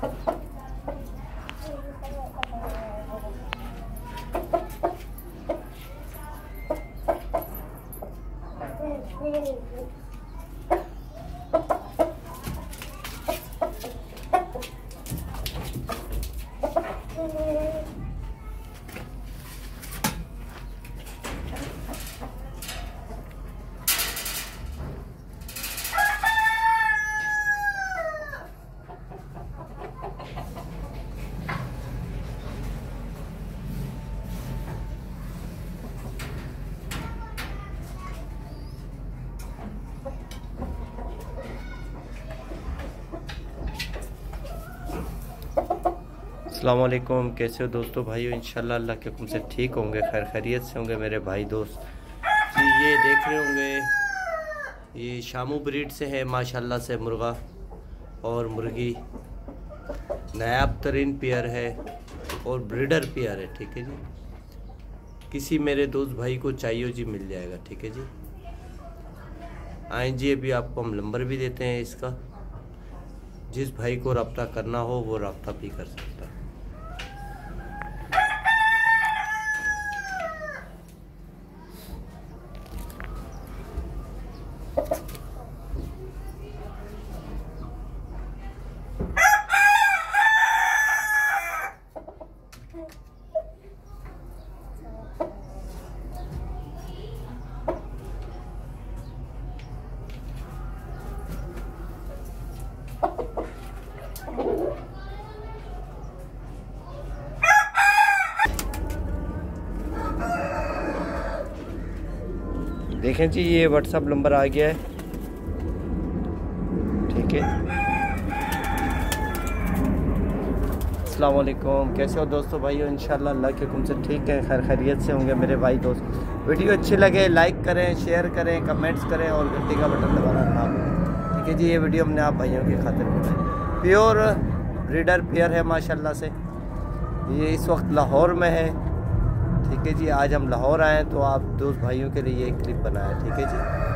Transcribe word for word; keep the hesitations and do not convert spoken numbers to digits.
अस्सलामुअलैकुम, कैसे हो दोस्तों भाइयों। इंशाल्लाह अल्लाह के हुक्म से ठीक होंगे, खैर खैरियत से होंगे मेरे भाई दोस्त जी। ये देख रहे होंगे ये शामू ब्रीड से है माशाल्लाह से मुर्गा और मुर्गी, नायाब तरीन पेयर है और ब्रीडर पेयर है। ठीक है जी, किसी मेरे दोस्त भाई को चाहिए जी मिल जाएगा। ठीक है जी, आए जी, अभी आपको हम नंबर भी देते हैं इसका, जिस भाई को रब्ता करना हो वो रब्ता भी कर सकता है। देखें जी, ये व्हाट्सएप नंबर आ गया है। ठीक है, अस्सलाम वालेकुम, कैसे हो दोस्तों भाइयों। इंशाल्लाह अल्लाह के हुक्म से ठीक है, खैर खैरियत से होंगे मेरे भाई दोस्त। वीडियो अच्छी लगे लाइक करें, शेयर करें, कमेंट्स करें और घंटी का बटन दबाना ना भूलें। ठीक है जी, ये वीडियो हमने आप भाइयों की खातिर बनाई। प्योर ब्रीडर पेयर है माशाल्लाह से। ये इस वक्त लाहौर में है। ठीक है जी, आज हम लाहौर आए हैं तो आप दोस्त भाइयों के लिए ये क्लिप बनाया। ठीक है जी।